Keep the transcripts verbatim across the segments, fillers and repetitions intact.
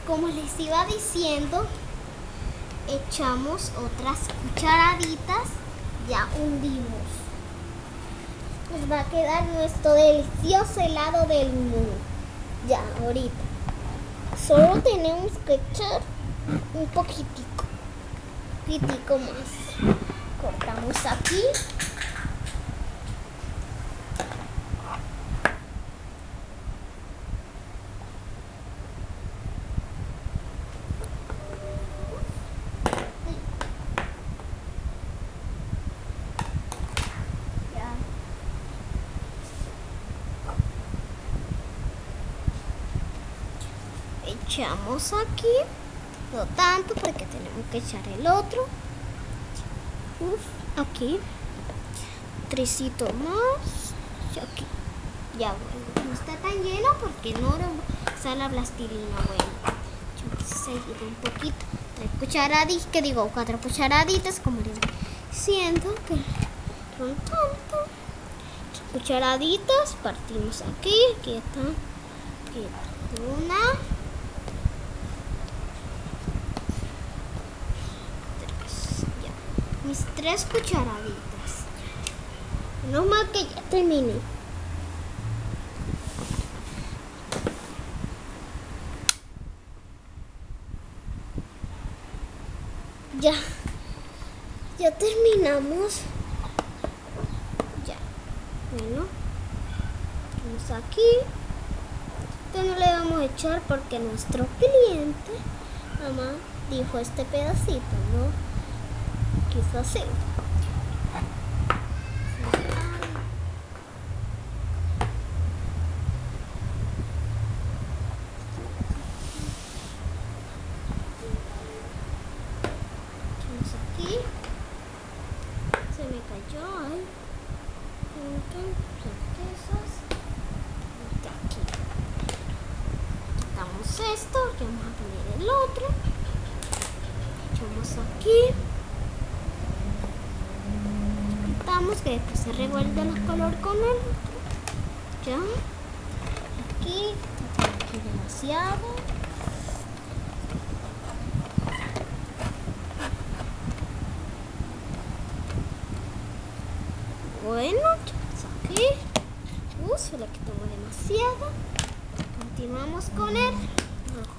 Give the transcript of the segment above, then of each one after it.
como les iba diciendo, echamos otras cucharaditas, ya hundimos. Nos va a quedar nuestro delicioso helado del limón. Ya, ahorita. Solo tenemos que echar un poquitico, poquitico más. Cortamos aquí. Echamos aquí, no tanto porque tenemos que echar el otro. Uf, aquí, tricito más, y aquí. Ya bueno, no está tan lleno porque no usa la plastilina. Bueno, yo seguir un poquito, tres cucharaditas, que digo, cuatro cucharaditas, como les siento que son tanto. Tres cucharaditas, partimos aquí, aquí está, aquí está una. Mis tres cucharaditas. No más que ya terminé. Ya. Ya terminamos. Ya. Bueno. Vamos aquí. Esto no le vamos a echar porque nuestro cliente, mamá, dijo este pedacito, ¿no? Quizás sí. Vamos aquí. Se me cayó. Ay. Aquí. Quitamos esto. Que vamos a poner el otro. Echamos aquí. Que después se revuelve el color con el otro. Ya. Aquí, aquí demasiado. Bueno, aquí. Uh, se le quitamos demasiado. Continuamos con el rojo.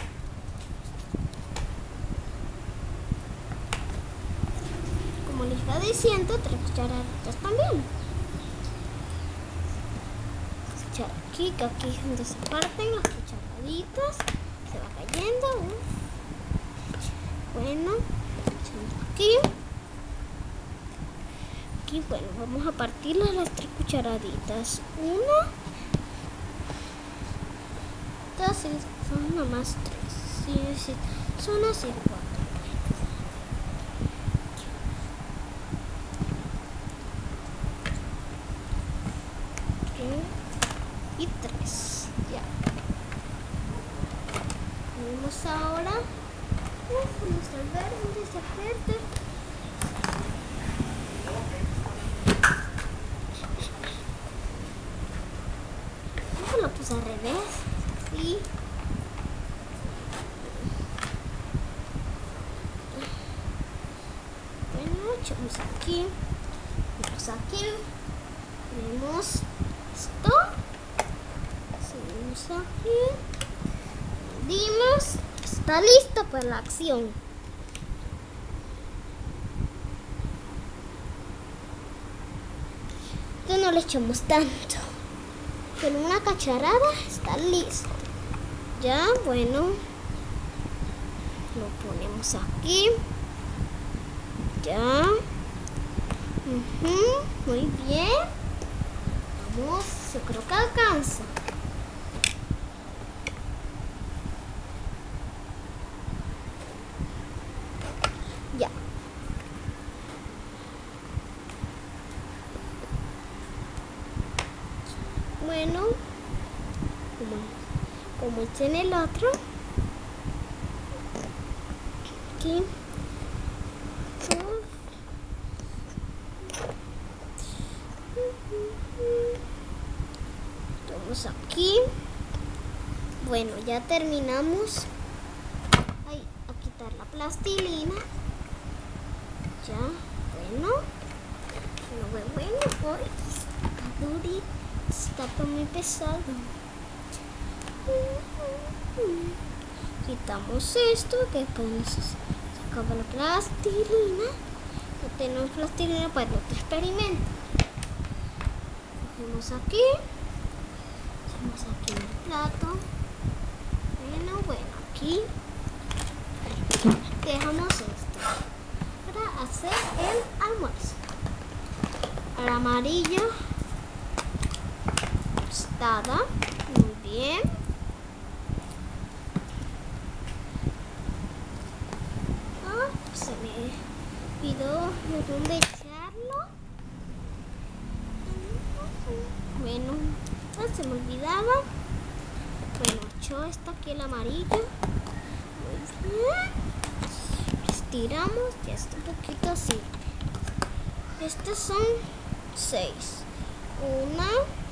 Como les iba diciendo, tres cucharaditas también. Echar aquí, que aquí es donde se parten las cucharaditas. Se va cayendo. Bueno, echando aquí. Aquí, bueno, vamos a partirlas las tres cucharaditas. Una, dos, son nomás tres. Sí, sí, son así cuatro. Y tres, ya. Vamos ahora. Uf, vamos a ver dónde se pierde. Eso lo puse al revés. Así. Bueno, echamos aquí. Vamos aquí. Tenemos esto. Aquí, dimos, está listo para la acción. Que no le echamos tanto, pero una cucharada está listo. Ya, bueno, lo ponemos aquí. Ya. Uh-huh, muy bien. Vamos, yo creo que alcanza. Ya. Bueno, como, como hice en el otro, aquí, vamos aquí. Bueno, ya terminamos quitar la plastilina. Ya, bueno. Bueno, bueno, bueno. Ay, está durito. Está muy pesado. Quitamos esto, que podemos sacar la plastilina. No tenemos plastilina para otro experimento. Cogemos aquí. Hacemos aquí en el plato. Bueno, bueno, aquí. Dejamos esto para hacer el almuerzo. El amarillo. Tostada. Muy bien. Ah, se me olvidó de dónde echarlo. Bueno, ah, se me olvidaba. Bueno, echo esto aquí el amarillo. Muy bien. Estiramos, ya está un poquito así. Estos son seis. Una,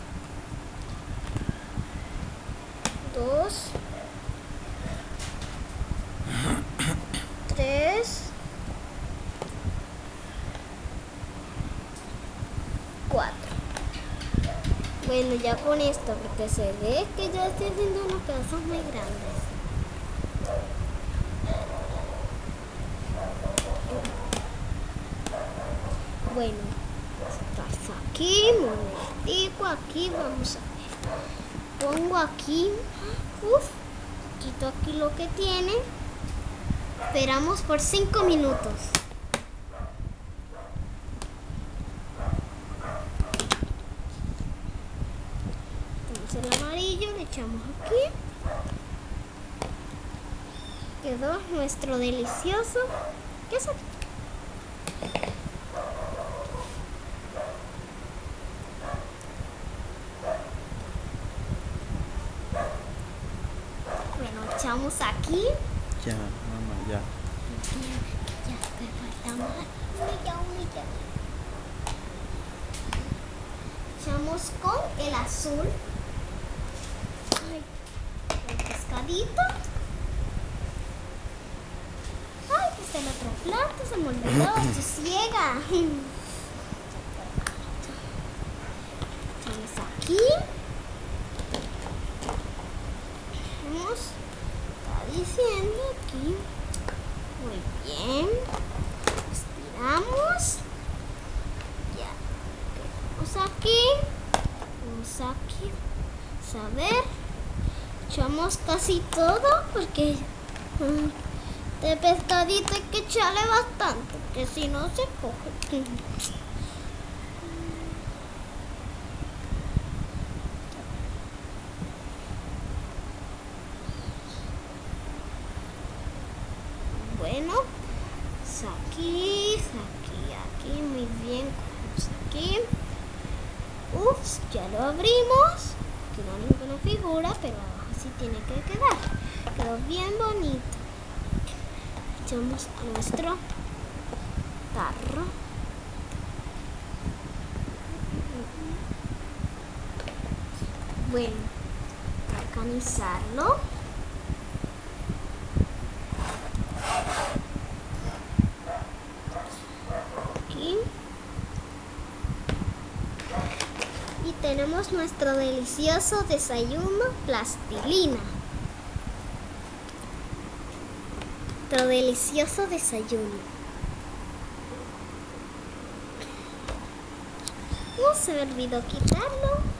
dos, tres, cuatro. Bueno, ya con esto, porque se ve que ya estoy haciendo unos pedazos muy grandes. Bueno, estás aquí, momentico, aquí, vamos a ver. Pongo aquí, uf, quito aquí lo que tiene. Esperamos por cinco minutos. Tenemos el amarillo, le echamos aquí. Quedó nuestro delicioso queso. Bueno, echamos aquí. Ya, mamá, ya. Ya, ya, me falta más. Mira, mira. Echamos con el azul. Ay, el pescadito. Ay, que está el otro plato, se me olvidó, estoy ciega. Echamos aquí. Vamos, está diciendo aquí. Muy bien. Estiramos. Ya. Vamos aquí. Vamos aquí. Vamos a ver. Echamos casi todo porque mm, de pescadito hay que echarle bastante, porque si no se coge. Bueno, aquí, aquí, aquí, muy bien. Aquí. Ups, ya lo abrimos. Aquí no hay ninguna figura, pero abajo sí tiene que quedar. Quedó bien bonito. Echamos a nuestro tarro. Bueno, organizarlo. Aquí. Y tenemos nuestro delicioso desayuno plastilina. Nuestro delicioso desayuno. No se me olvidó quitarlo.